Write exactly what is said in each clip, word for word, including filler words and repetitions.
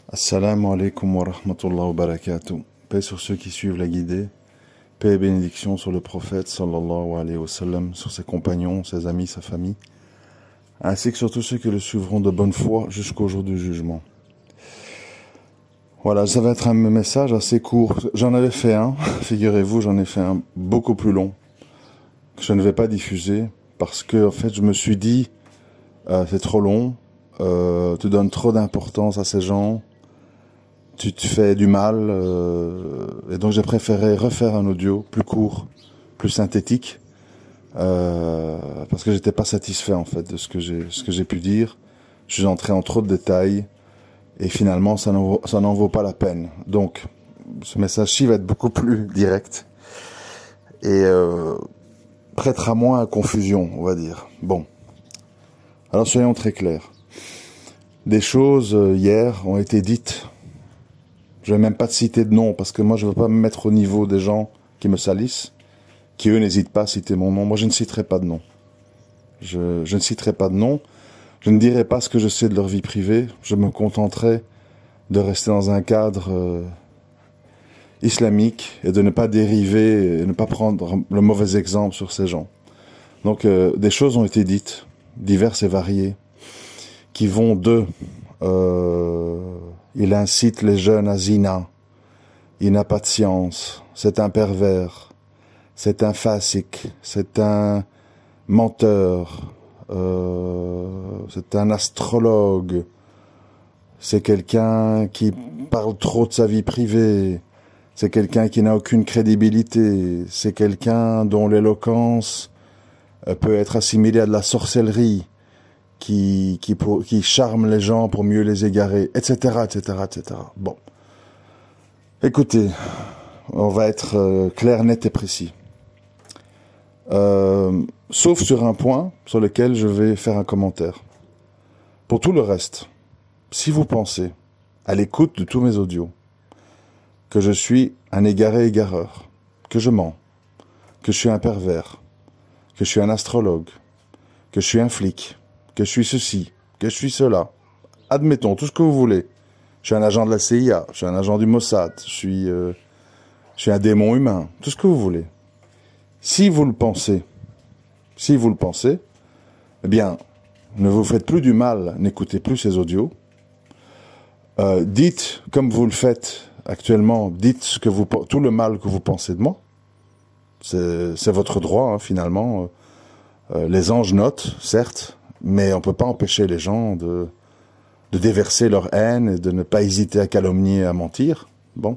Assalamu alaikum wa rahmatullahi wa barakatuh. Paix sur ceux qui suivent la guidée. Paix et bénédiction sur le prophète sallallahu alayhi wa sallam, sur ses compagnons, ses amis, sa famille, ainsi que sur tous ceux qui le suivront de bonne foi jusqu'au jour du jugement. Voilà, ça va être un message assez court. J'en avais fait un, figurez-vous, j'en ai fait un beaucoup plus long, que je ne vais pas diffuser, parce que en fait je me suis dit, euh, c'est trop long, euh, tu donnes trop d'importance à ces gens, tu te fais du mal, euh, et donc j'ai préféré refaire un audio plus court, plus synthétique, euh, parce que j'étais pas satisfait en fait de ce que j'ai ce que j'ai pu dire. Je suis entré en trop de détails, et finalement ça n'en vaut, ça n'en vaut pas la peine. Donc ce message-ci va être beaucoup plus direct, et euh, prêtera moins à confusion, on va dire. Bon, alors soyons très clairs. Des choses, euh, hier, ont été dites. Je vais même pas te citer de nom, parce que moi je veux pas me mettre au niveau des gens qui me salissent, qui eux n'hésitent pas à citer mon nom. Moi je ne citerai pas de nom. Je, je ne citerai pas de nom. Je ne dirai pas ce que je sais de leur vie privée. Je me contenterai de rester dans un cadre euh, islamique et de ne pas dériver et ne pas prendre le mauvais exemple sur ces gens. Donc euh, des choses ont été dites, diverses et variées, qui vont de... Euh, il incite les jeunes à zina, il n'a pas de science, c'est un pervers, c'est un fasik, c'est un menteur, euh, c'est un astrologue, c'est quelqu'un qui parle trop de sa vie privée, c'est quelqu'un qui n'a aucune crédibilité, c'est quelqu'un dont l'éloquence peut être assimilée à de la sorcellerie, qui qui pour, qui charme les gens pour mieux les égarer, et cetera, et cetera, et cetera. Bon, écoutez, on va être euh, clair, net et précis. Euh, sauf sur un point sur lequel je vais faire un commentaire. Pour tout le reste, si vous pensez, à l'écoute de tous mes audios, que je suis un égaré égareur, que je mens, que je suis un pervers, que je suis un astrologue, que je suis un flic, que je suis ceci, que je suis cela, admettons, tout ce que vous voulez. Je suis un agent de la C I A, je suis un agent du Mossad, je suis, euh, je suis un démon humain, tout ce que vous voulez. Si vous le pensez, si vous le pensez, eh bien, ne vous faites plus du mal, n'écoutez plus ces audios. Euh, dites, comme vous le faites actuellement, dites ce que vous, tout le mal que vous pensez de moi. C'est, c'est votre droit, hein, finalement. Euh, les anges notent, certes, mais on peut pas empêcher les gens de, de déverser leur haine et de ne pas hésiter à calomnier, à mentir. Bon.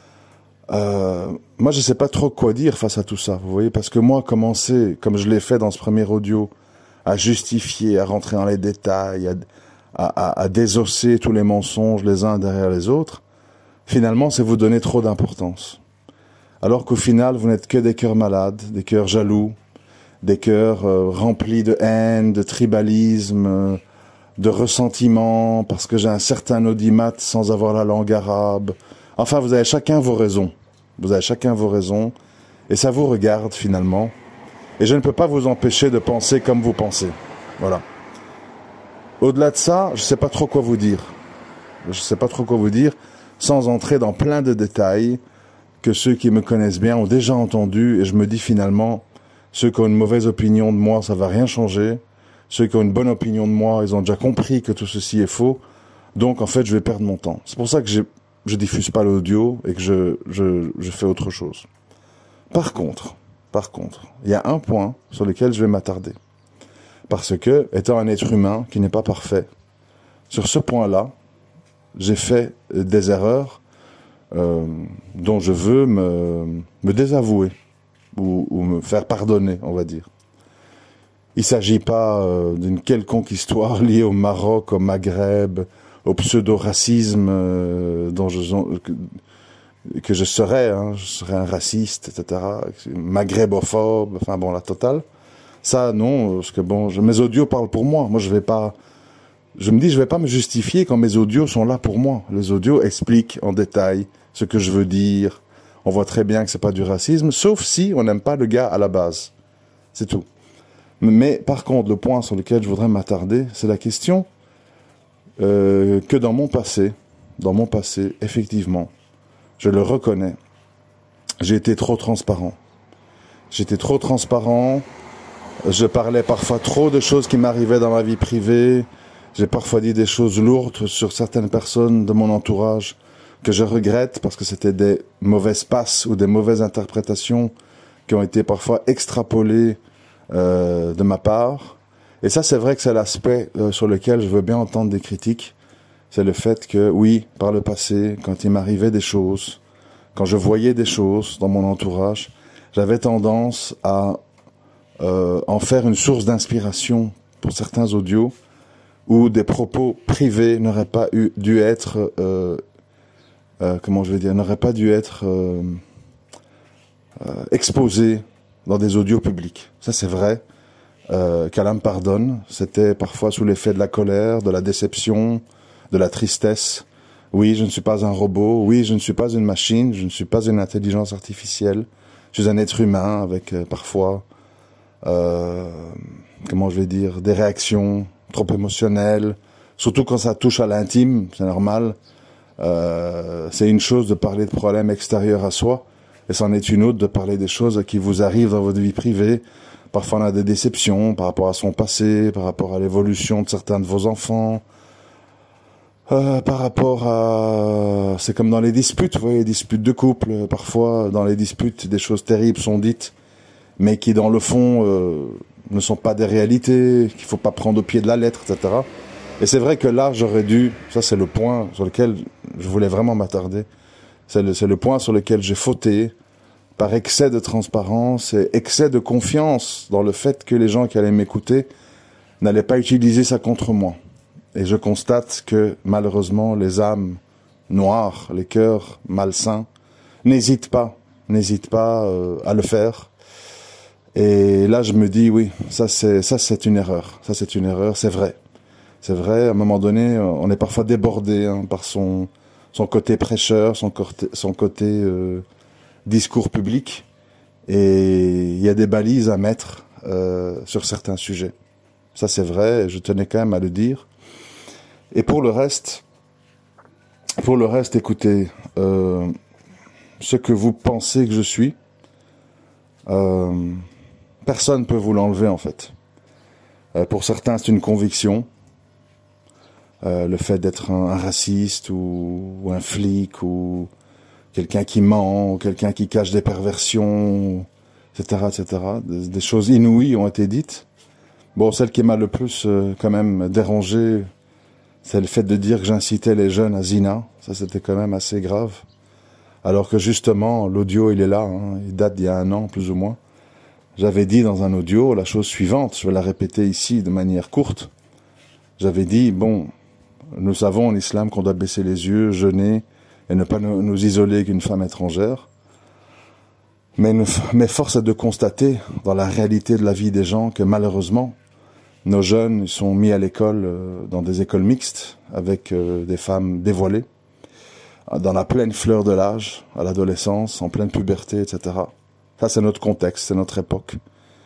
Euh, moi, je sais pas trop quoi dire face à tout ça, vous voyez, parce que moi, commencer, comme je l'ai fait dans ce premier audio, à justifier, à rentrer dans les détails, à, à, à désosser tous les mensonges les uns derrière les autres, finalement, c'est vous donner trop d'importance. Alors qu'au final, vous n'êtes que des cœurs malades, des cœurs jaloux, des cœurs euh, remplis de haine, de tribalisme, euh, de ressentiment, parce que j'ai un certain audimat sans avoir la langue arabe. Enfin, vous avez chacun vos raisons. Vous avez chacun vos raisons, et ça vous regarde finalement. Et je ne peux pas vous empêcher de penser comme vous pensez. Voilà. Au-delà de ça, je ne sais pas trop quoi vous dire. Je ne sais pas trop quoi vous dire, sans entrer dans plein de détails que ceux qui me connaissent bien ont déjà entendus, et je me dis finalement... Ceux qui ont une mauvaise opinion de moi, ça va rien changer. Ceux qui ont une bonne opinion de moi, ils ont déjà compris que tout ceci est faux. Donc, en fait, je vais perdre mon temps. C'est pour ça que je je diffuse pas l'audio et que je, je, je fais autre chose. Par contre, par contre, il y a un point sur lequel je vais m'attarder. Parce que, étant un être humain qui n'est pas parfait, sur ce point-là, j'ai fait des erreurs euh, dont je veux me, me désavouer. Ou, ou me faire pardonner, on va dire. Il ne s'agit pas euh, d'une quelconque histoire liée au Maroc, au Maghreb, au pseudo-racisme euh, dont je, que, que je serais, hein, je serais un raciste, et cetera, maghrébophobe, enfin bon, la totale. Ça, non, parce que bon, je, mes audios parlent pour moi. Moi, je vais pas... Je me dis, je vais pas me justifier quand mes audios sont là pour moi. Les audios expliquent en détail ce que je veux dire. On voit très bien que c'est pas du racisme, sauf si on n'aime pas le gars à la base. C'est tout. Mais par contre, le point sur lequel je voudrais m'attarder, c'est la question euh, que dans mon passé, dans mon passé, effectivement, je le reconnais, j'ai été trop transparent. J'étais trop transparent, je parlais parfois trop de choses qui m'arrivaient dans ma vie privée, j'ai parfois dit des choses lourdes sur certaines personnes de mon entourage que je regrette parce que c'était des mauvaises passes ou des mauvaises interprétations qui ont été parfois extrapolées euh, de ma part. Et ça, c'est vrai que c'est l'aspect euh, sur lequel je veux bien entendre des critiques. C'est le fait que, oui, par le passé, quand il m'arrivait des choses, quand je voyais des choses dans mon entourage, j'avais tendance à euh, en faire une source d'inspiration pour certains audios où des propos privés n'auraient pas eu, dû être, euh, euh, comment je vais dire, n'auraient pas dû être euh, euh, exposés dans des audios publics. Ça, c'est vrai. Euh, qu'Allah me pardonne. C'était parfois sous l'effet de la colère, de la déception, de la tristesse. Oui, je ne suis pas un robot. Oui, je ne suis pas une machine. Je ne suis pas une intelligence artificielle. Je suis un être humain avec euh, parfois, euh, comment je vais dire, des réactions trop émotionnelles. Surtout quand ça touche à l'intime, c'est normal. Euh, c'est une chose de parler de problèmes extérieurs à soi, et c'en est une autre de parler des choses qui vous arrivent dans votre vie privée. Parfois on a des déceptions par rapport à son passé, par rapport à l'évolution de certains de vos enfants, euh, par rapport à... C'est comme dans les disputes, vous voyez, les disputes de couple. Parfois, dans les disputes, des choses terribles sont dites, mais qui, dans le fond, euh, ne sont pas des réalités, qu'il faut pas prendre au pied de la lettre, et cetera. Et c'est vrai que là, j'aurais dû... Ça, c'est le point sur lequel je voulais vraiment m'attarder. C'est le, c'est le point sur lequel j'ai fauté, par excès de transparence et excès de confiance dans le fait que les gens qui allaient m'écouter n'allaient pas utiliser ça contre moi. Et je constate que, malheureusement, les âmes noires, les cœurs malsains, n'hésitent pas, n'hésitent pas euh, à le faire. Et là, je me dis, oui, ça c'est, ça c'est une erreur. Ça c'est une erreur, c'est vrai. C'est vrai, à un moment donné, on est parfois débordé hein, par son, son côté prêcheur, son côté, son côté euh, discours public. Et il y a des balises à mettre euh, sur certains sujets. Ça c'est vrai, je tenais quand même à le dire. Et pour le reste, pour le reste, écoutez, euh, ce que vous pensez que je suis, euh, personne ne peut vous l'enlever en fait. Euh, pour certains, c'est une conviction. Euh, le fait d'être un, un raciste ou, ou un flic ou quelqu'un qui ment, ou quelqu'un qui cache des perversions, et cetera, et cetera. Des, des choses inouïes ont été dites. Bon, celle qui m'a le plus euh, quand même dérangé, c'est le fait de dire que j'incitais les jeunes à zina. Ça, c'était quand même assez grave. Alors que justement, l'audio, il est là. Hein, il date d'il y a un an, plus ou moins. J'avais dit dans un audio la chose suivante. Je vais la répéter ici de manière courte. J'avais dit, bon, nous savons en islam qu'on doit baisser les yeux, jeûner et ne pas nous, nous isoler qu'une femme étrangère. Mais, nous, mais force est de constater, dans la réalité de la vie des gens, que malheureusement, nos jeunes ils sont mis à l'école, euh, dans des écoles mixtes, avec euh, des femmes dévoilées, dans la pleine fleur de l'âge, à l'adolescence, en pleine puberté, et cetera. Ça, c'est notre contexte, c'est notre époque.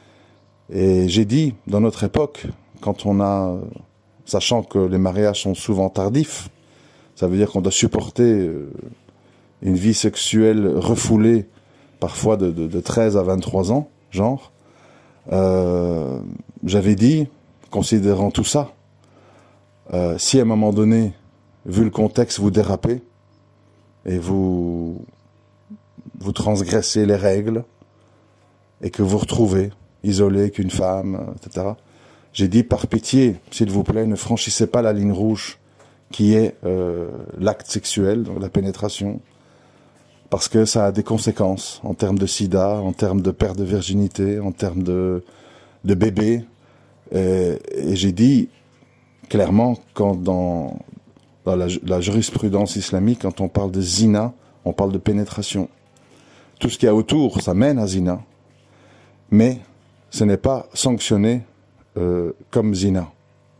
Et j'ai dit, dans notre époque, quand on a, sachant que les mariages sont souvent tardifs, ça veut dire qu'on doit supporter euh, une vie sexuelle refoulée, parfois de, de, de treize à vingt-trois ans, genre, euh, j'avais dit, considérant tout ça, euh, si à un moment donné, vu le contexte, vous dérapez et vous vous transgressez les règles et que vous retrouvez isolé qu'une femme, et cetera. J'ai dit par pitié, s'il vous plaît, ne franchissez pas la ligne rouge qui est euh, l'acte sexuel, donc la pénétration, parce que ça a des conséquences en termes de sida, en termes de perte de virginité, en termes de de bébé. Et, et j'ai dit clairement, quand dans, dans la, la jurisprudence islamique, quand on parle de zina, on parle de pénétration. Tout ce qu'il y a autour, ça mène à zina. Mais ce n'est pas sanctionné euh, comme zina.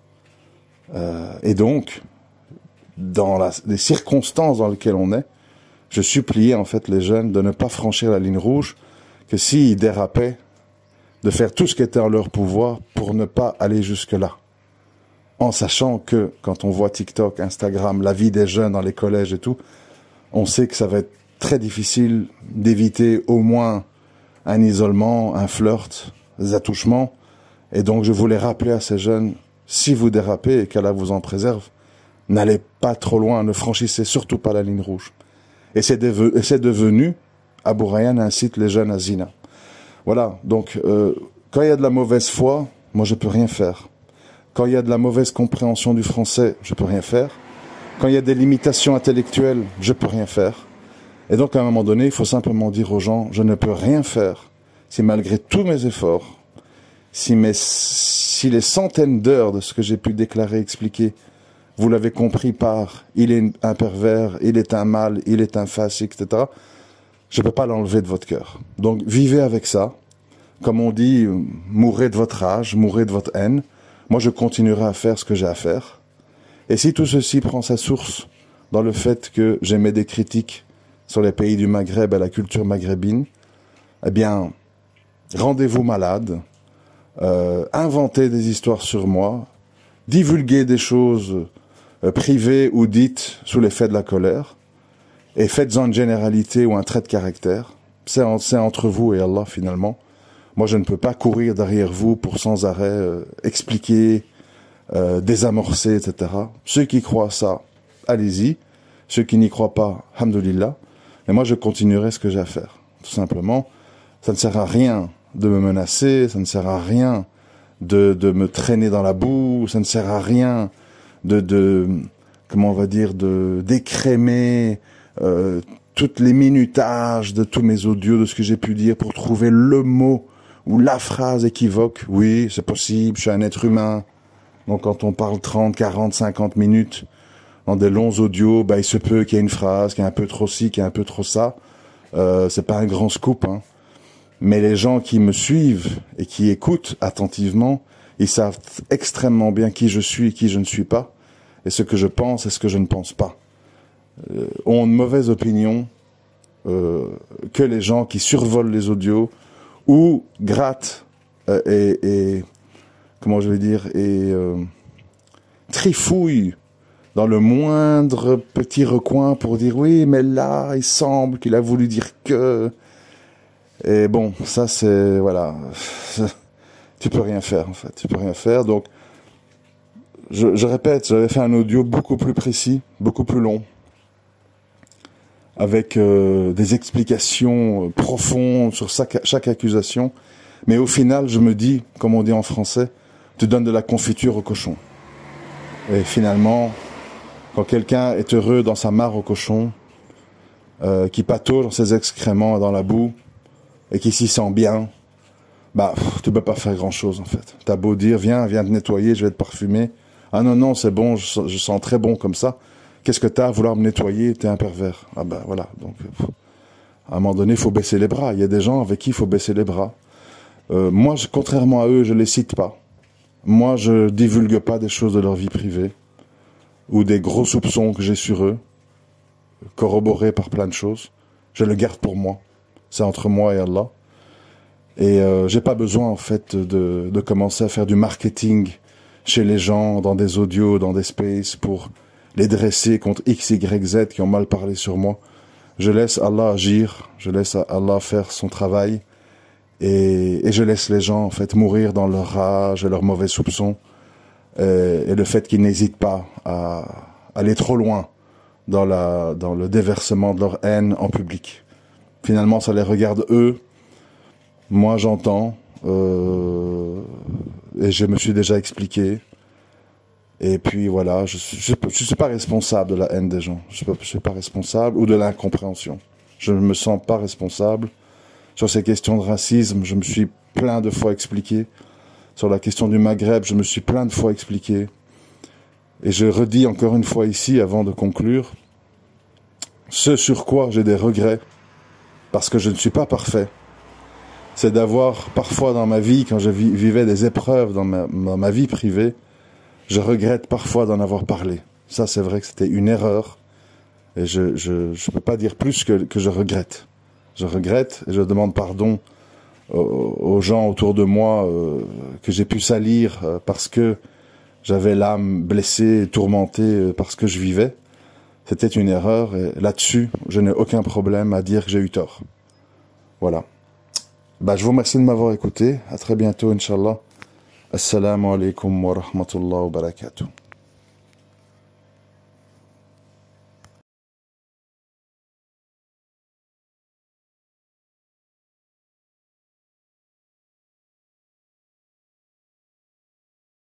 Euh, et donc, dans la, les circonstances dans lesquelles on est, je suppliais en fait les jeunes de ne pas franchir la ligne rouge, que s'ils dérapaient, de faire tout ce qui était en leur pouvoir pour ne pas aller jusque-là. en sachant que quand on voit TikTok, Instagram, la vie des jeunes dans les collèges et tout, on sait que ça va être très difficile d'éviter au moins un isolement, un flirt, des attouchements. Et donc je voulais rappeler à ces jeunes, si vous dérapez et qu'Allah vous en préserve, n'allez pas trop loin, ne franchissez surtout pas la ligne rouge. Et c'est devenu, Abou Rayhan incite les jeunes à zina. Voilà, donc euh, quand il y a de la mauvaise foi, moi je peux rien faire. Quand il y a de la mauvaise compréhension du français, je peux rien faire. Quand il y a des limitations intellectuelles, je peux rien faire. Et donc à un moment donné, il faut simplement dire aux gens, je ne peux rien faire si malgré tous mes efforts, si, mes, si les centaines d'heures de ce que j'ai pu déclarer, expliquer, vous l'avez compris par il est un pervers, il est un mâle, il est un fasciste, et cetera. Je ne peux pas l'enlever de votre cœur. Donc vivez avec ça. Comme on dit, mourrez de votre rage, mourrez de votre haine. Moi, je continuerai à faire ce que j'ai à faire. Et si tout ceci prend sa source dans le fait que j'émets des critiques sur les pays du Maghreb et la culture maghrébine, eh bien, rendez-vous malade, euh, inventez des histoires sur moi, divulguez des choses euh, privées ou dites sous l'effet de la colère, et faites-en une généralité ou un trait de caractère. C'est en, c'est entre vous et Allah, finalement. Moi, je ne peux pas courir derrière vous pour sans arrêt euh, expliquer, euh, désamorcer, et cetera. Ceux qui croient ça, allez-y. Ceux qui n'y croient pas, alhamdoulilah. Mais moi, je continuerai ce que j'ai à faire. Tout simplement, ça ne sert à rien de me menacer, ça ne sert à rien de, de me traîner dans la boue, ça ne sert à rien de, de comment on va dire, de d'écrémer euh, toutes les minutages de tous mes audios, de ce que j'ai pu dire pour trouver le mot ou la phrase équivoque. Oui, c'est possible, je suis un être humain. Donc quand on parle trente, quarante, cinquante minutes dans des longs audios, bah, il se peut qu'il y ait une phrase qui est un peu trop ci, qui est un peu trop ça. Euh, c'est pas un grand scoop, hein. Mais les gens qui me suivent et qui écoutent attentivement, ils savent extrêmement bien qui je suis et qui je ne suis pas, et ce que je pense et ce que je ne pense pas. Euh, ont une mauvaise opinion euh, que les gens qui survolent les audios ou grattent euh, et, et comment je vais dire et euh, trifouillent dans le moindre petit recoin pour dire oui, mais là, il semble qu'il a voulu dire que. Et bon, ça c'est voilà, tu peux rien faire en fait, tu peux rien faire. Donc, je, je répète, j'avais fait un audio beaucoup plus précis, beaucoup plus long, avec euh, des explications profondes sur chaque, chaque accusation. Mais au final, je me dis, comme on dit en français, tu donnes de la confiture au cochon. Et finalement, quand quelqu'un est heureux dans sa mare au cochon, euh, qui patauge dans ses excréments et dans la boue, et qui s'y sent bien, bah, pff, tu peux pas faire grand chose, en fait. T'as beau dire, viens, viens te nettoyer, je vais te parfumer. Ah non, non, c'est bon, je, je sens très bon comme ça. Qu'est-ce que t'as à vouloir me nettoyer? T'es un pervers. Ah bah, voilà. Donc, pff, à un moment donné, il faut baisser les bras. Il y a des gens avec qui il faut baisser les bras. Euh, moi, je, contrairement à eux, je les cite pas. Moi, je divulgue pas des choses de leur vie privée, ou des gros soupçons que j'ai sur eux, corroborés par plein de choses. Je le garde pour moi. C'est entre moi et Allah. Et euh, j'ai pas besoin en fait de, de commencer à faire du marketing chez les gens, dans des audios, dans des spaces, pour les dresser contre X, Y, Z qui ont mal parlé sur moi. Je laisse Allah agir, je laisse Allah faire son travail, et, et je laisse les gens en fait mourir dans leur rage et leurs mauvais soupçons, et, et le fait qu'ils n'hésitent pas à aller trop loin dans, la, dans le déversement de leur haine en public. Finalement, ça les regarde eux. Moi, j'entends. Euh, et je me suis déjà expliqué. Et puis, voilà, je suis, je, je suis pas responsable de la haine des gens. Je ne suis pas responsable. Ou de l'incompréhension. Je ne me sens pas responsable. Sur ces questions de racisme, je me suis plein de fois expliqué. Sur la question du Maghreb, je me suis plein de fois expliqué. Et je redis encore une fois ici, avant de conclure, ce sur quoi j'ai des regrets, parce que je ne suis pas parfait, c'est d'avoir parfois dans ma vie, quand je vivais des épreuves dans ma, dans ma vie privée, je regrette parfois d'en avoir parlé. Ça, c'est vrai que c'était une erreur, et je je je peux pas dire plus que que je regrette. Je regrette et je demande pardon aux, aux gens autour de moi euh, que j'ai pu salir euh, parce que j'avais l'âme blessée, tourmentée parce que je vivais. C'était une erreur et là-dessus, je n'ai aucun problème à dire que j'ai eu tort. Voilà. Bah, je vous remercie de m'avoir écouté. À très bientôt, Inch'Allah. Assalamu alaikum wa rahmatullahi wa barakatuh.